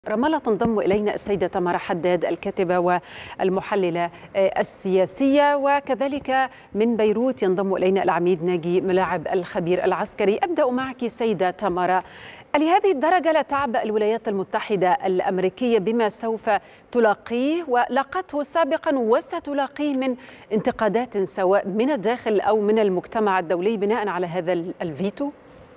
رمالة تنضم إلينا السيدة تمارا حداد الكاتبة والمحللة السياسية، وكذلك من بيروت ينضم إلينا العميد ناجي ملاعب الخبير العسكري. أبدأ معك سيدة تمارا، لهذه الدرجة لا تعبأ الولايات المتحدة الأمريكية بما سوف تلاقيه ولاقته سابقا وستلاقيه من انتقادات سواء من الداخل أو من المجتمع الدولي بناء على هذا الفيتو؟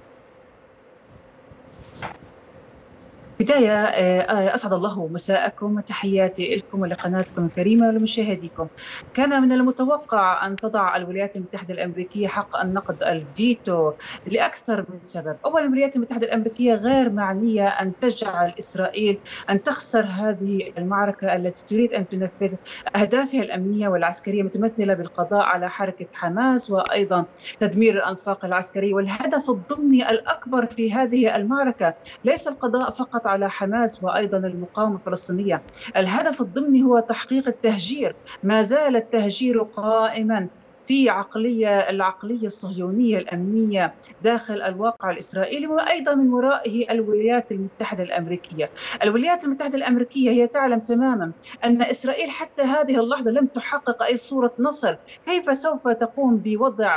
بداية أسعد الله مساءكم وتحياتي لكم ولقناتكم الكريمة ولمشاهديكم. كان من المتوقع أن تضع الولايات المتحدة الأمريكية حق النقد الفيتو لأكثر من سبب. أولا، الولايات المتحدة الأمريكية غير معنية أن تجعل إسرائيل أن تخسر هذه المعركة التي تريد أن تنفذ أهدافها الأمنية والعسكرية متمثلة بالقضاء على حركة حماس وأيضا تدمير الأنفاق العسكرية. والهدف الضمني الأكبر في هذه المعركة ليس القضاء فقط على حماس وأيضا المقاومة الفلسطينية، الهدف الضمني هو تحقيق التهجير. ما زال التهجير قائما في العقلية الصهيونية الأمنية داخل الواقع الإسرائيلي، وأيضا من ورائه الولايات المتحدة الأمريكية. الولايات المتحدة الأمريكية هي تعلم تماما أن إسرائيل حتى هذه اللحظة لم تحقق أي صورة نصر. كيف سوف تقوم بوضع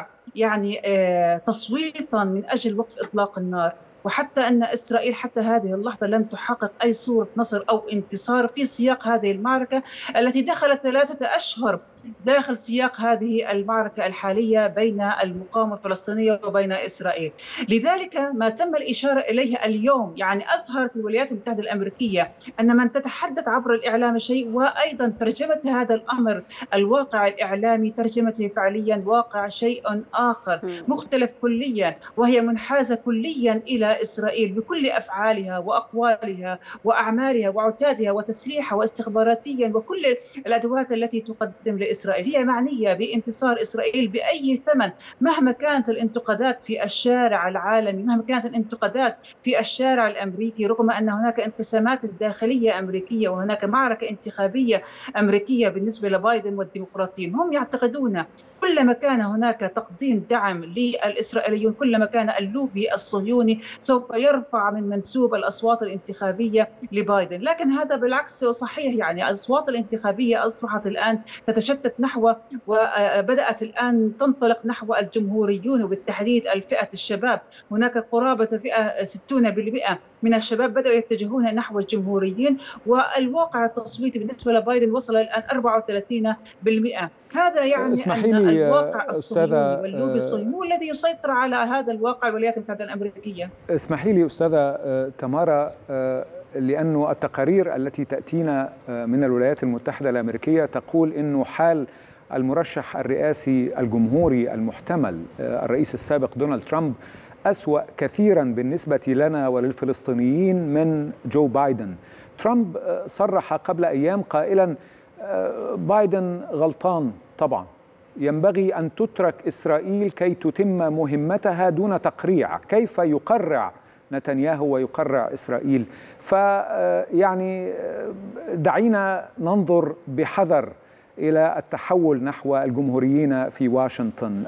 تصويتا من أجل وقف إطلاق النار، وحتى أن إسرائيل حتى هذه اللحظة لم تحقق أي صورة نصر أو انتصار في سياق هذه المعركة التي دخلت 3 أشهر داخل سياق هذه المعركة الحالية بين المقاومة الفلسطينية وبين إسرائيل. لذلك ما تم الإشارة إليه اليوم أظهرت الولايات المتحدة الأمريكية أن من تتحدث عبر الإعلام شيء، وأيضا ترجمة هذا الأمر الواقع الإعلامي ترجمته فعليا واقع شيء آخر مختلف كليا، وهي منحازة كليا إلى إسرائيل بكل أفعالها وأقوالها وأعمالها وعتادها وتسليحها واستخباراتيا وكل الأدوات التي تقدم لإسرائيل. هي معنية بانتصار إسرائيل بأي ثمن، مهما كانت الانتقادات في الشارع العالمي، مهما كانت الانتقادات في الشارع الأمريكي، رغم أن هناك انقسامات داخلية أمريكية وهناك معركة انتخابية أمريكية بالنسبة لبايدن والديمقراطيين. هم يعتقدون كلما كان هناك تقديم دعم للإسرائيليون كلما كان اللوبي الصهيوني سوف يرفع من منسوب الأصوات الانتخابية لبايدن. لكن هذا بالعكس صحيح، الأصوات الانتخابية أصبحت الآن تتشتت نحو وبدأت الآن تنطلق نحو الجمهوريون وبالتحديد الفئة الشباب. هناك قرابة فئة 60% من الشباب بدأوا يتجهون نحو الجمهوريين، والواقع التصويتي بالنسبة لبايدن وصل الآن 34%. هذا أن الواقع الصهيوني واللوبي الصهيوني هو الذي يسيطر على هذا الواقع الولايات المتحدة الأمريكية. اسمحي لي أستاذة تمارا، لأن التقارير التي تأتينا من الولايات المتحدة الأمريكية تقول أنه حال المرشح الرئاسي الجمهوري المحتمل الرئيس السابق دونالد ترامب أسوأ كثيرا بالنسبة لنا وللفلسطينيين من جو بايدن. ترامب صرح قبل أيام قائلا بايدن غلطان طبعا، ينبغي أن تترك إسرائيل كي تتم مهمتها دون تقريع. كيف يقرع نتنياهو ويقرع إسرائيل؟ دعينا ننظر بحذر إلى التحول نحو الجمهوريين في واشنطن.